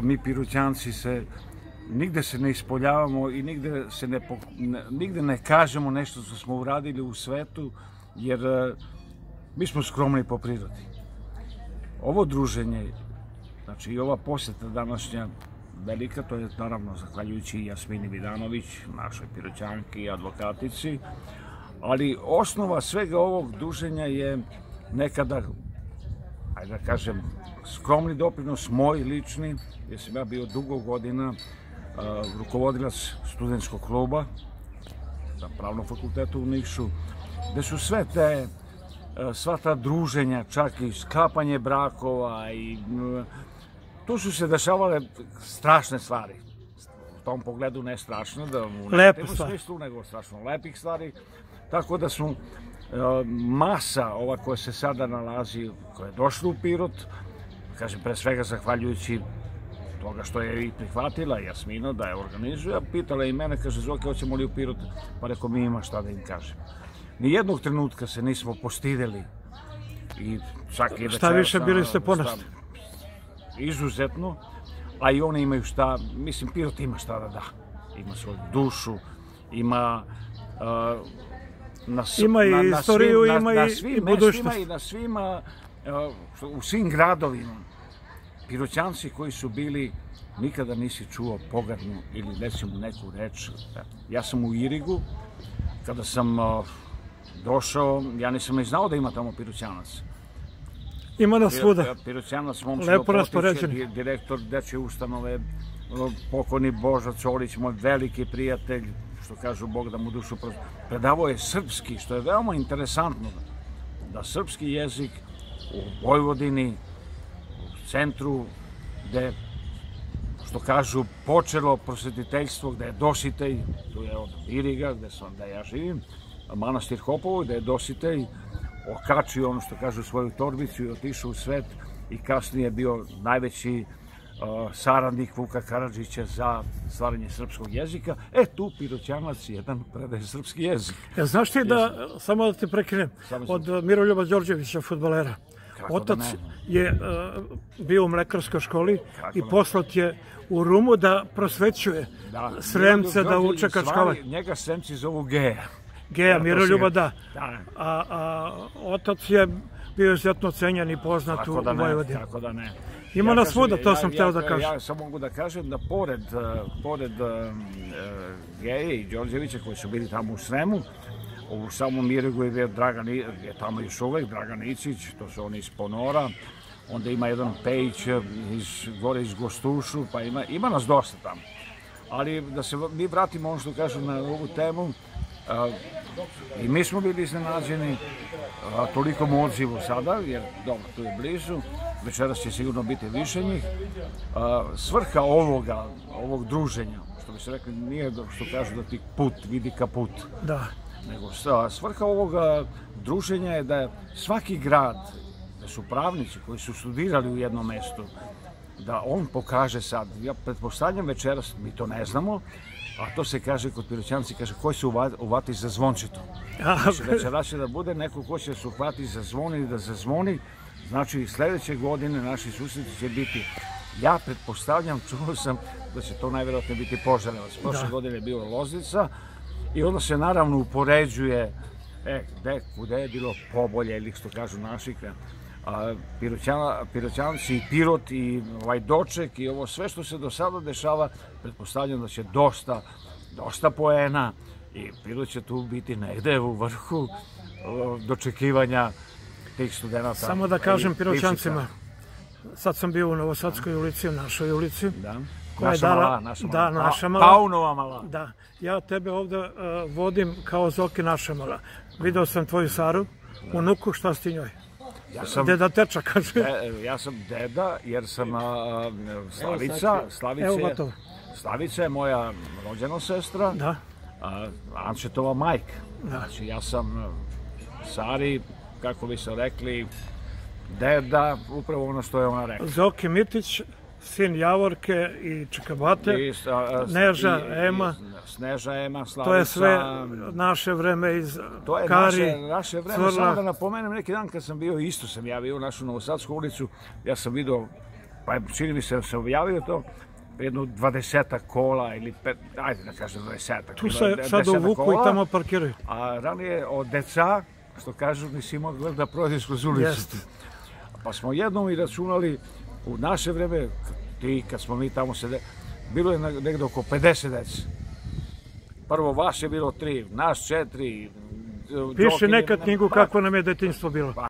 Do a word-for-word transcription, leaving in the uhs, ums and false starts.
mi Piroćanci se nigde se ne ispoljavamo i nigde se ne, nigde ne kažemo nešto što smo uradili u svetu, jer mi smo skromni po prirodi. Ovo druženje, znači i ova posjeta današnja velika, to je naravno zahvaljujući Jasmini Vidanović, našoj Piroćanki i advokatici, ali osnova svega ovog druženja je nekada, ajde da kažem, skromni doprinos, moj lični, jer sam ja bio dugo godina uh, rukovodilac studentskog kluba na Pravnom fakultetu u Nišu, gde su sve te, uh, sva ta druženja, čak i sklapanje brakova i uh, tu su se dešavale strašne stvari. U tom pogledu ne strašne, da u negativnom smislu, nego strašno lepih stvari. Tako da su uh, masa ova koja se sada nalazi, koja je došla u Pirot, kažem, pre svega zahvaljujući toga što je i prihvatila Jasmina da je organizuje, pitala i mene, kaže, Zoki, hoćemo li u Pirot? Pa rekao, mi ima šta da im kažem. Nijednog trenutka se nismo postideli. I čak i šta više, bili ste ponosni. Izuzetno, a i oni imaju šta, mislim, Pirot ima šta da da. Ima svoju dušu, ima... Uh, na, ima i na, istoriju, na, ima na, i, na svim i budućnost. Mestima i na svima, uh, u svim gradovima. Piroćanci koji su bili, nikada nisi čuo pogrdnu ili recimo neku reč. Ja sam u Irigu, kada sam uh, došao, ja nisam ni znao da ima tamo Piroćanac. Ima nas svuda. Piroćanac, Momčilo Potić, direktor dečje ustanove, pokojni Božo Colić, moj veliki prijatelj, što kažu, Bog da mu dušu predavao je srpski, što je veoma interesantno, da srpski jezik u Vojvodini, u centru, gde, što kažu, počelo prosvetiteljstvo, gde je Dositej, tu je od Iriga, gde sam, da ja živim, manastir Hopovo, gde je Dositej okačio, ono što kažu, svoju torbicu i otišao u svet i kasnije bio najveći Uh, saradnik Vuka Karadžića za stvaranje srpskog jezika. E, tu Piroćanac jedan predaje srpski jezik. Ja, znaš ti da, samo da te prekinem, od Miroljuba Đorđevića, fudbalera, otac je uh, bio u mlekarskoj školi i poslat je u Rumu da prosvećuje da, Sremce, da uče kačkavanje. Njega Sremci zovu Geja. Geja, Miroljuba, da. da. A, a otac je bio izuzetno cenjen i poznat u Vojvodini. Tako da ne. Ima ja nas svuda, to ja, sam hteo da kažem. Ja samo mogu da kažem da pored, pored uh, Geje i Đorđevića koji su bili tamo u Sremu, u samom Irigu je Dragan, je tamo još uvek Dragan Icić, to su oni iz Ponora, onda ima jedan Pejić iz, gore iz Gostušu, pa ima, ima nas dosta tamo. Ali da se mi vratimo ono što kažem na ovu temu, uh, i mi smo bili iznenađeni uh, tolikom odzivu sada, jer dobro, tu je blizu, večeras će sigurno biti više njih. Uh, svrha ovoga, ovog druženja, što bi se rekli, nije što kažu da ti put vidi kaput. Da. Nego svrha ovoga druženja je da svaki grad, da su pravnici koji su studirali u jednom mestu, da on pokaže sad, ja pretpostavljam večeras, mi to ne znamo, a to se kaže kod Piroćanci, kaže, koji se uvati za zvončito. Znači, večeras će da bude neko ko će se uhvati za zvon i da zazvoni. Znači, sledeće godine naši susreti će biti, ja pretpostavljam, čuo sam da će to najvjerojatnije biti Požarevac. Prošle godine je bilo Loznica i onda se naravno upoređuje, e, gde, kude je bilo pobolje, ili što kažu naših, Piroćanci i Pirot i ovaj doček i ovo sve što se do sada dešava, pretpostavljam da će dosta, dosta poena i Pirot će tu biti negde u vrhu dočekivanja tih studenta. Samo da kažem Piroćancima, sad sam bio u Novosadskoj ulici, u našoj ulici. Da, naša mala, naša mala. Da, naša mala. Paunova mala. Da, ja tebe ovde vodim kao Zoki naša mala. Video sam tvoju Saru, unuku, šta si ti njoj? Deda Teča, kaže. Ja sam deda, jer sam Slavica, Slavica je moja rođena sestra, Ančetova majka. Znači, ja sam Sari, kako bi se rekli, deda, upravo ono što je ona rekla. Zoki Mitić, sin Javorke i Čekabate, Sneža, Ema. Sneža, Ema, Slavica. To je sve naše vreme iz Kari. To je naše vreme. Samo da napomenem, neki dan kad sam bio, isto sam ja bio u našu Novosadsku ulicu, ja sam vidio Pa čini mi se da sam objavio to, jedno dvadesetak kola ili pet, ajde da kažem dvadesetak. Tu se sad uvuku i tamo parkiraju. A ranije od deca, što kažu, nisi imao da prođeš kroz ulicu. Pa smo jednom i računali, u naše vreme, ti kad smo mi tamo sede, bilo je negde oko pedeset dece. Prvo vas je bilo tri, nas četiri. Piši neka knjigu kako nam je detinjstvo bilo.